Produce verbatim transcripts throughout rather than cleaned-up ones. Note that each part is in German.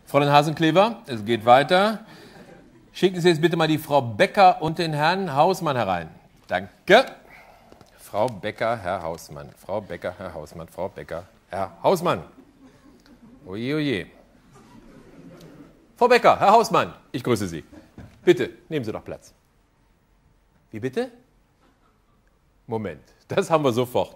Fräulein Hasenklever, es geht weiter. Schicken Sie jetzt bitte mal die Frau Becker und den Herrn Hausmann herein. Danke. Frau Becker, Herr Hausmann. Frau Becker, Herr Hausmann. Frau Becker, Herr Hausmann. Oje, oje. Frau Becker, Herr Hausmann, ich grüße Sie. Bitte, nehmen Sie doch Platz. Wie bitte? Moment, das haben wir sofort.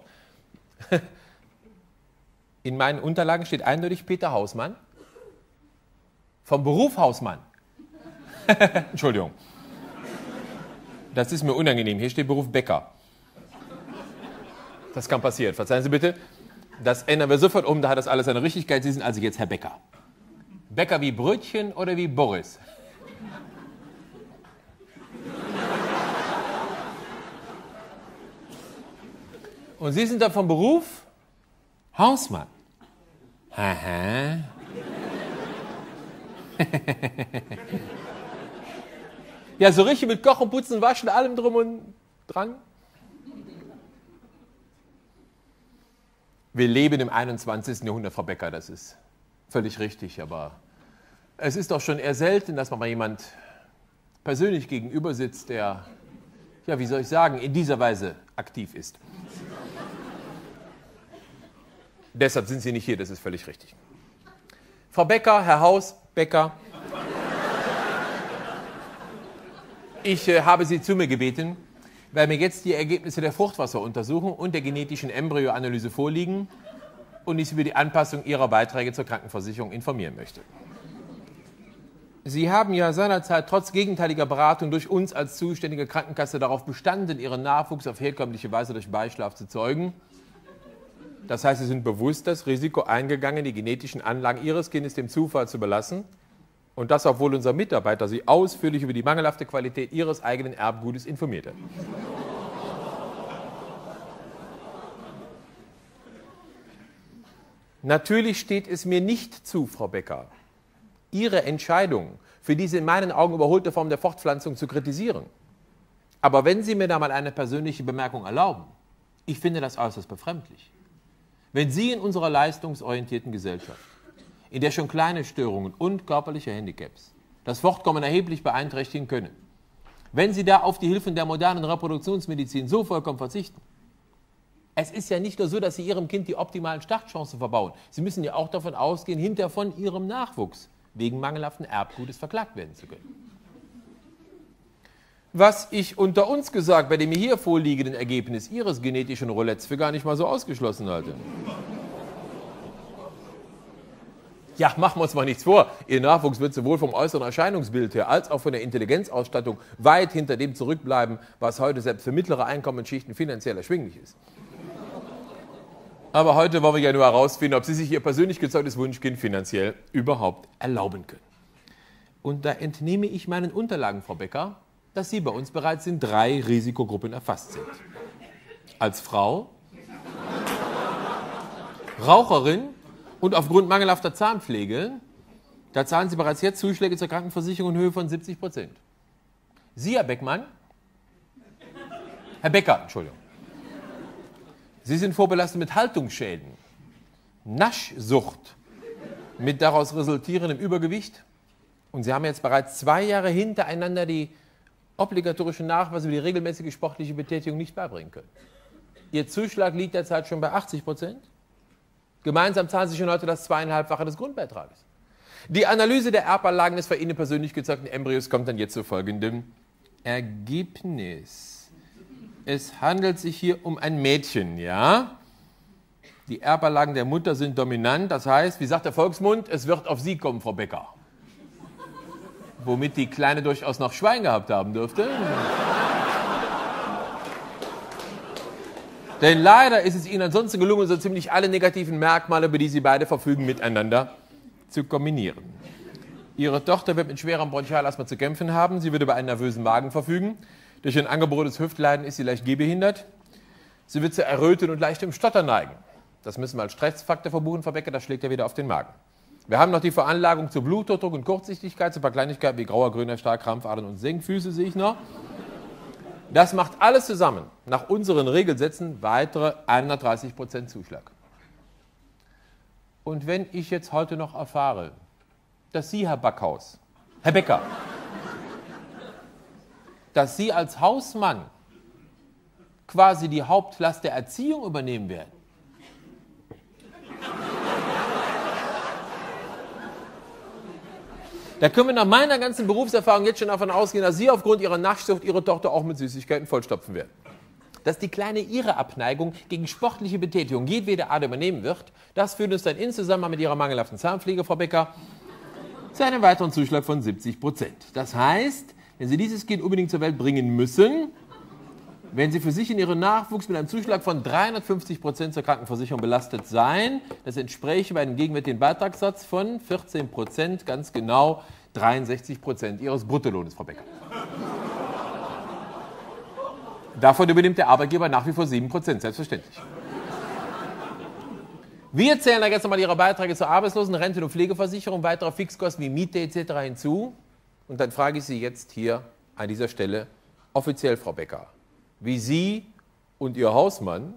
In meinen Unterlagen steht eindeutig Peter Hausmann. Vom Beruf Hausmann. Entschuldigung. Das ist mir unangenehm. Hier steht Beruf Bäcker. Das kann passieren. Verzeihen Sie bitte. Das ändern wir sofort um. Da hat das alles seine Richtigkeit. Sie sind also jetzt Herr Bäcker. Bäcker wie Brötchen oder wie Boris? Und Sie sind dann vom Beruf Hausmann. Aha. Ja, so richtig mit Kochen, Putzen, Waschen, allem drum und dran. Wir leben im einundzwanzigsten Jahrhundert, Frau Becker, das ist völlig richtig, aber es ist doch schon eher selten, dass man mal jemand persönlich gegenüber sitzt, der, ja, wie soll ich sagen, in dieser Weise aktiv ist. Deshalb sind Sie nicht hier, das ist völlig richtig. Frau Becker, Herr Haus, Becker, ich äh, habe Sie zu mir gebeten, weil mir jetzt die Ergebnisse der Fruchtwasseruntersuchung und der genetischen Embryoanalyse vorliegen und ich Sie über die Anpassung Ihrer Beiträge zur Krankenversicherung informieren möchte. Sie haben ja seinerzeit trotz gegenteiliger Beratung durch uns als zuständige Krankenkasse darauf bestanden, Ihren Nachwuchs auf herkömmliche Weise durch Beischlaf zu zeugen. Das heißt, Sie sind bewusst das Risiko eingegangen, die genetischen Anlagen Ihres Kindes dem Zufall zu überlassen. Und das, obwohl unser Mitarbeiter Sie ausführlich über die mangelhafte Qualität Ihres eigenen Erbgutes informiert hat. Natürlich steht es mir nicht zu, Frau Becker, Ihre Entscheidung für diese in meinen Augen überholte Form der Fortpflanzung zu kritisieren. Aber wenn Sie mir da mal eine persönliche Bemerkung erlauben, ich finde das äußerst befremdlich. Wenn Sie in unserer leistungsorientierten Gesellschaft, in der schon kleine Störungen und körperliche Handicaps das Fortkommen erheblich beeinträchtigen können, wenn Sie da auf die Hilfen der modernen Reproduktionsmedizin so vollkommen verzichten, es ist ja nicht nur so, dass Sie Ihrem Kind die optimalen Startchancen verbauen. Sie müssen ja auch davon ausgehen, hinterher von Ihrem Nachwuchs wegen mangelhaften Erbgutes verklagt werden zu können. Was ich unter uns gesagt bei dem hier vorliegenden Ergebnis Ihres genetischen Roulettes für gar nicht mal so ausgeschlossen halte. Ja, machen wir uns mal nichts vor. Ihr Nachwuchs wird sowohl vom äußeren Erscheinungsbild her als auch von der Intelligenzausstattung weit hinter dem zurückbleiben, was heute selbst für mittlere Einkommensschichten finanziell erschwinglich ist. Aber heute wollen wir ja nur herausfinden, ob Sie sich Ihr persönlich gezeugtes Wunschkind finanziell überhaupt erlauben können. Und da entnehme ich meinen Unterlagen, Frau Becker, dass Sie bei uns bereits in drei Risikogruppen erfasst sind. Als Frau, Raucherin und aufgrund mangelhafter Zahnpflege, da zahlen Sie bereits jetzt Zuschläge zur Krankenversicherung in Höhe von siebzig Prozent. Sie, Herr Beckmann, Herr Becker, Entschuldigung, Sie sind vorbelastet mit Haltungsschäden, Naschsucht, mit daraus resultierendem Übergewicht und Sie haben jetzt bereits zwei Jahre hintereinander die obligatorischen Nachweise über die regelmäßige sportliche Betätigung nicht beibringen können. Ihr Zuschlag liegt derzeit schon bei achtzig Prozent. Gemeinsam zahlen Sie schon heute das zweieinhalbfache des Grundbeitrages. Die Analyse der Erbanlagen des von Ihnen persönlich gezeugten Embryos kommt dann jetzt zu folgendem Ergebnis. Es handelt sich hier um ein Mädchen, ja? Die Erbanlagen der Mutter sind dominant, das heißt, wie sagt der Volksmund, es wird auf Sie kommen, Frau Becker. Womit die Kleine durchaus noch Schwein gehabt haben dürfte. Denn leider ist es Ihnen ansonsten gelungen, so ziemlich alle negativen Merkmale, über die Sie beide verfügen, miteinander zu kombinieren. Ihre Tochter wird mit schwerem Bronchialasthma zu kämpfen haben. Sie wird über einen nervösen Magen verfügen. Durch ein angeborenes Hüftleiden ist sie leicht gehbehindert. Sie wird zu Erröten und leichtem Stottern neigen. Das müssen wir als Stressfaktor verbuchen, Frau Becker, das schlägt ja wieder auf den Magen. Wir haben noch die Veranlagung zu Bluthochdruck und Kurzsichtigkeit, zu ein paar Kleinigkeiten wie grauer, grüner Star, Krampfadern und Senkfüße sehe ich noch. Das macht alles zusammen nach unseren Regelsätzen weitere hundertdreißig Prozent Zuschlag. Und wenn ich jetzt heute noch erfahre, dass Sie, Herr Backhaus, Herr Becker, dass Sie als Hausmann quasi die Hauptlast der Erziehung übernehmen werden. Da können wir nach meiner ganzen Berufserfahrung jetzt schon davon ausgehen, dass Sie aufgrund Ihrer Naschsucht Ihre Tochter auch mit Süßigkeiten vollstopfen werden. Dass die Kleine ihre Abneigung gegen sportliche Betätigung jedweder Art übernehmen wird, das führt uns dann in Zusammenhang mit Ihrer mangelhaften Zahnpflege, Frau Becker, zu einem weiteren Zuschlag von siebzig Prozent. Das heißt, wenn Sie dieses Kind unbedingt zur Welt bringen müssen, werden Sie für sich und Ihren Nachwuchs mit einem Zuschlag von dreihundertfünfzig Prozent zur Krankenversicherung belastet sein. Das entspräche bei einem gegenwärtigen Beitragssatz von vierzehn Prozent, ganz genau dreiundsechzig Prozent Ihres Bruttolohnes, Frau Becker. Davon übernimmt der Arbeitgeber nach wie vor sieben Prozent, selbstverständlich. Wir zählen da jetzt nochmal Ihre Beiträge zur Arbeitslosen-, Renten- und Pflegeversicherung, weitere Fixkosten wie Miete et cetera hinzu. Und dann frage ich Sie jetzt hier an dieser Stelle offiziell, Frau Becker, wie Sie und Ihr Hausmann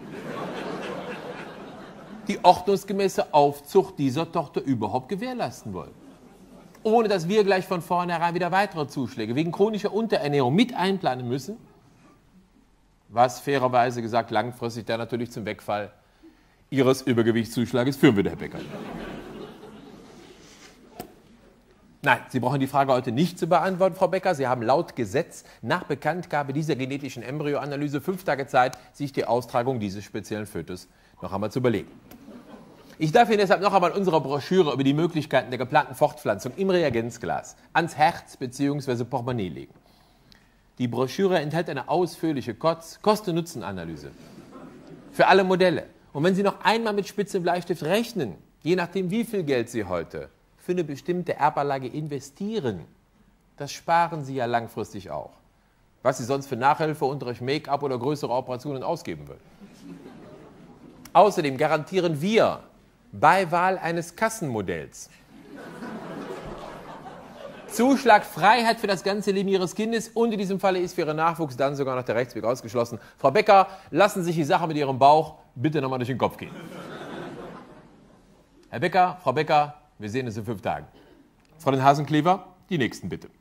die ordnungsgemäße Aufzucht dieser Tochter überhaupt gewährleisten wollen. Ohne dass wir gleich von vornherein wieder weitere Zuschläge wegen chronischer Unterernährung mit einplanen müssen, was fairerweise gesagt langfristig dann natürlich zum Wegfall Ihres Übergewichtszuschlages führen würde, Herr Becker. Nein, Sie brauchen die Frage heute nicht zu beantworten, Frau Becker. Sie haben laut Gesetz nach Bekanntgabe dieser genetischen Embryoanalyse fünf Tage Zeit, sich die Austragung dieses speziellen Fötus noch einmal zu überlegen. Ich darf Ihnen deshalb noch einmal unsere Broschüre über die Möglichkeiten der geplanten Fortpflanzung im Reagenzglas ans Herz bzw. Portemonnaie legen. Die Broschüre enthält eine ausführliche Kosten-Nutzen-Analyse für alle Modelle. Und wenn Sie noch einmal mit Spitze Bleistift rechnen, je nachdem wie viel Geld Sie heute für eine bestimmte Erbanlage investieren, das sparen Sie ja langfristig auch. Was Sie sonst für Nachhilfe, Unterricht, Make-up oder größere Operationen ausgeben würden. Außerdem garantieren wir bei Wahl eines Kassenmodells Zuschlagfreiheit für das ganze Leben Ihres Kindes und in diesem Falle ist für Ihren Nachwuchs dann sogar noch der Rechtsweg ausgeschlossen. Frau Becker, lassen Sie sich die Sache mit Ihrem Bauch bitte nochmal durch den Kopf gehen. Herr Becker, Frau Becker, wir sehen uns in fünf Tagen. Frau den Hasenklever, die nächsten bitte.